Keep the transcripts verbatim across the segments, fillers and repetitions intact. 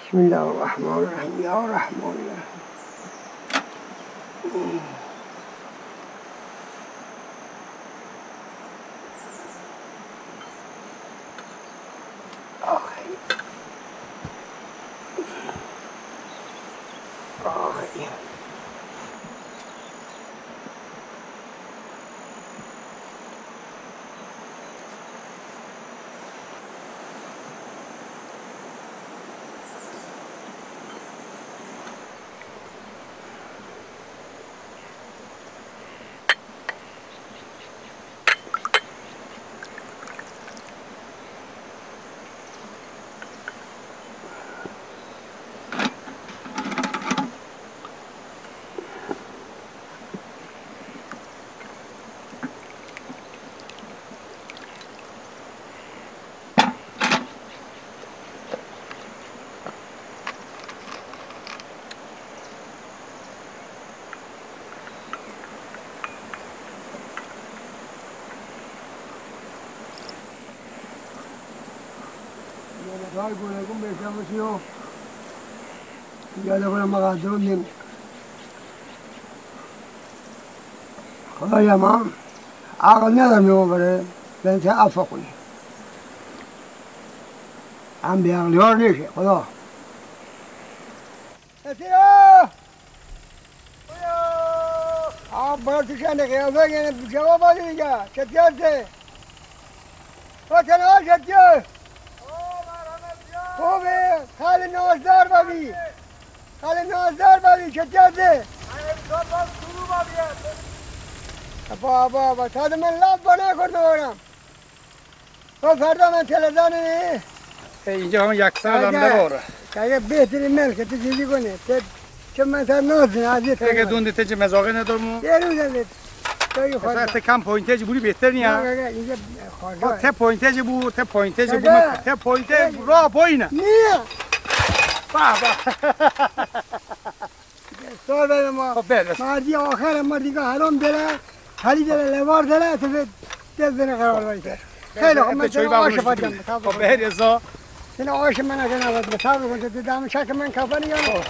بسم الله الرحمن الرحیم یا رحمان یا رحیم. آخی آخی رای گوناگون بهتر باشی و یاده کنم مقدرم نمیاد. خدایا من عقل ندارم یه بره بنت عفو کنی هم بی عقلیار نیشه خدا. نسیرا آب باید تو شنده قیافه گنه جواب آدی دیگه چطی هسته وطن ها چطی هست خوبه خاله نازدار بابی خاله نازدار بابی چطی هسته با با با تا من لب با نکرده بارم و فردا من تلزان نه اینجا همه یک سال هم نباره اگه بهترین ملکه تو چیزی کنه چه من سر نازدین عزیز کنه اگه دوندی تجی مزاقه ندارمو یه روز هست توی خود مثلا کم پوینتیج بودی بهتر نیا اینجا خواهد ته پوینتیج بود ته پوینتیج بود ته پوینتیج راه پایینه نه باه باه سوال بده ما خب برس مردی آخر مردی که حرام داره حالی داره لوار داره تو به دل داره قرار باید خیلی خب من چون آش بادم خب به رضا چون آش من اگه نبود بسابه کن تو دام شک من کفانی یا نه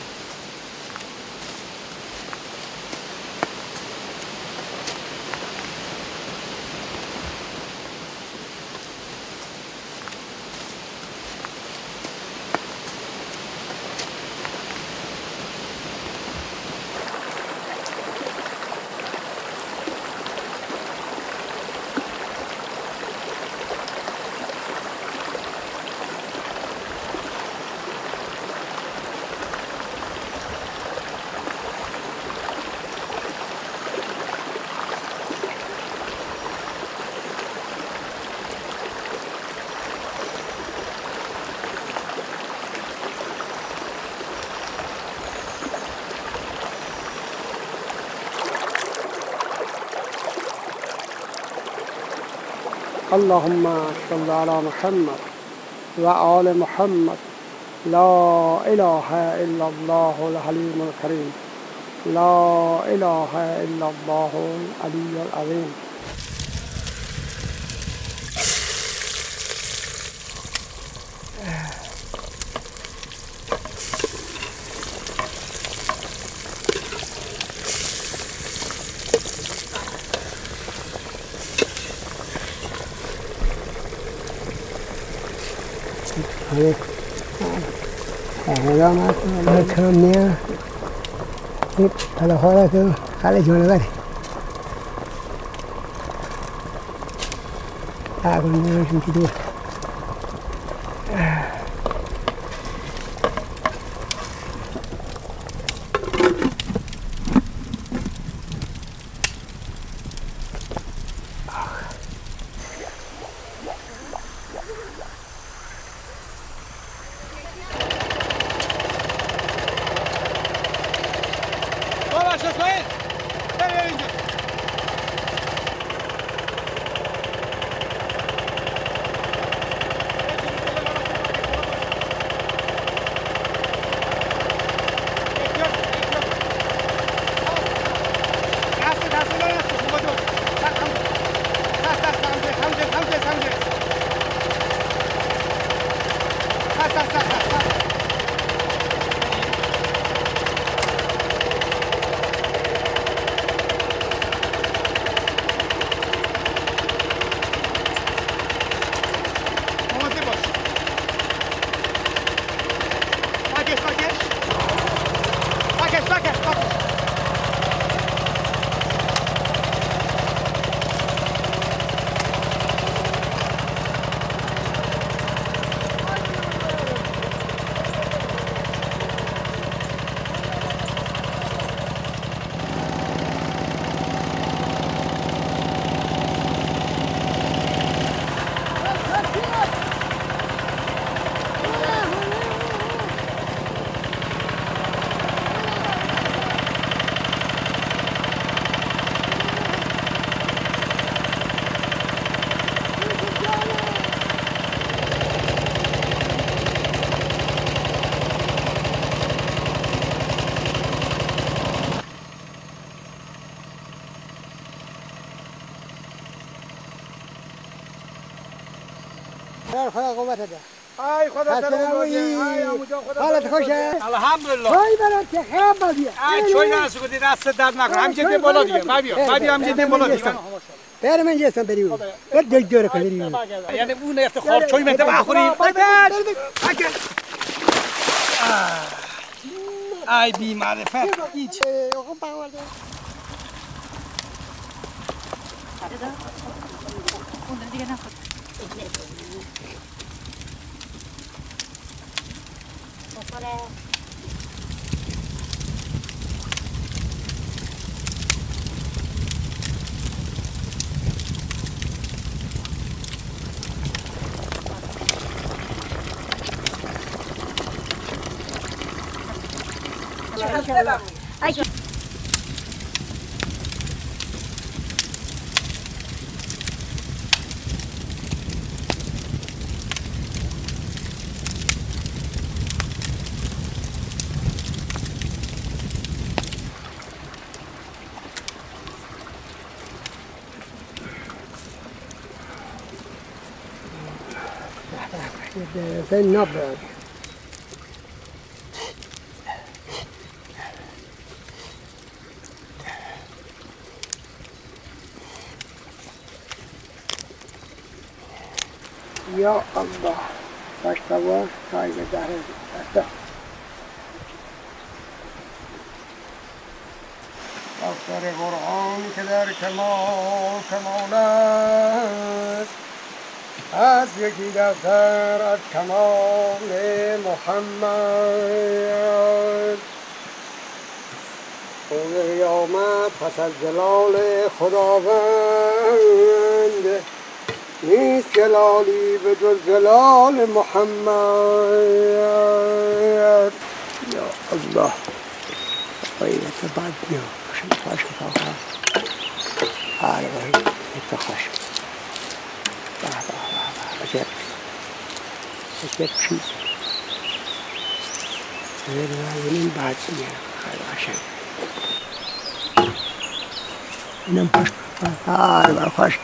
اللهم صل على محمد وآل محمد لا إله إلا الله الحليم الكريم لا إله إلا الله العلي العظيم. حالا ما کم نیا حالا حالا که خاله جانه بره آقا نیاشون که دور 사, 사, 사, 사, 사. خیر خدا قوت ده. ای خدا سلامتی. ای اموجا خدا. حالت خوشه؟ الحمدلله. وای برات که خیاب بدیه. ای چوی درس کردی دست درد نکنه. همینجا دیم بالا دیگه. ما بیا. ما بیا همینجا دیم بالا دیگه. بر من جستم بریم. بر دکتر کنیم. یعنی اون افتخار چوی مت بخوریم. ای بی معرفت هیچ. زي النبض. يا الله باش تواش هاي بداره أكثر قرآن که در کمال کمال است از یکی دفتر از کمال محمد اون قیامت پس از جلال خداوند نیست جلالی به جز جلال محمد یا الله غیرت بعد نیا شد خشم فاقا هر غیر ات خشم باه باه باه باه بجرد بجرد شید غیر راونین بعد نیا خیلی عشق اینم خشم هر بر خشم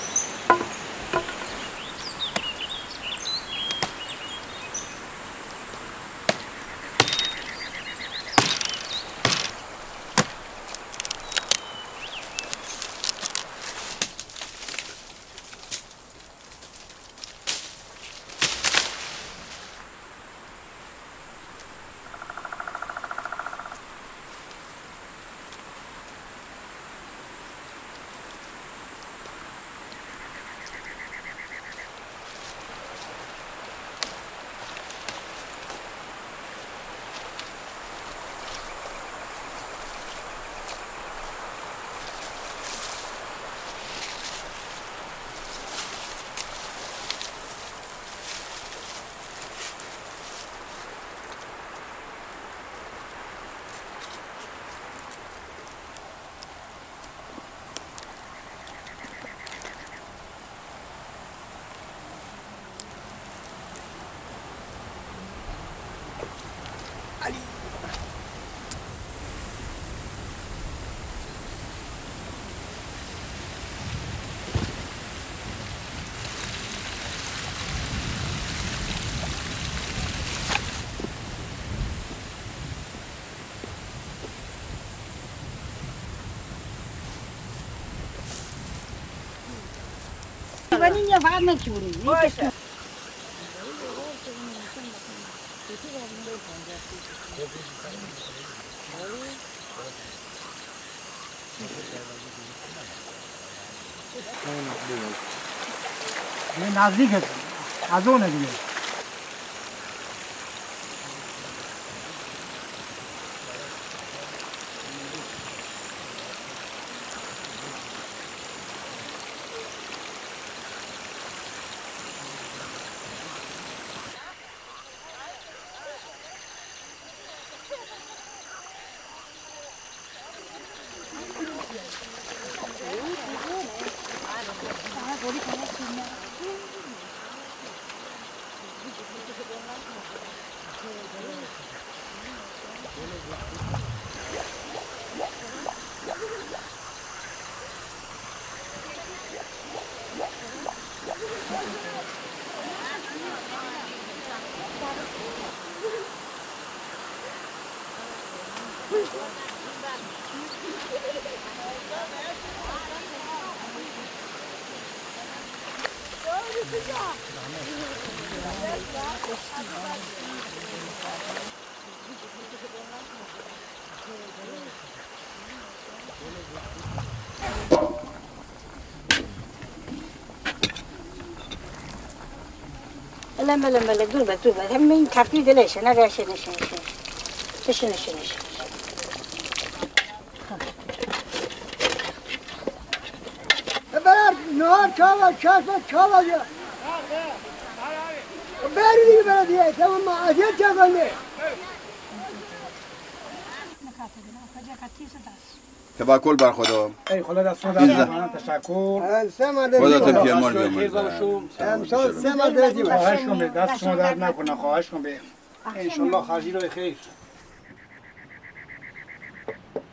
Vaniglia farne chiudi. نزدیک از اونه دیگه لا لا لا لا دول دول هم من كافي دلش أنا رايح شنو شنو شنو شنو شنو برار نهار چاوا چاشما چاوا یا بری دیگه بلدیه تمام ما ازیت چاکنه تباکل بر خدا. ای خدا دست شما در نکنه. تشکر. سه مدرسه خدا تو پیامال امسال سه مدرسه خواهش کن به دست شما در نکنه. خواهش کن به انشالله خرجی رو بخیر.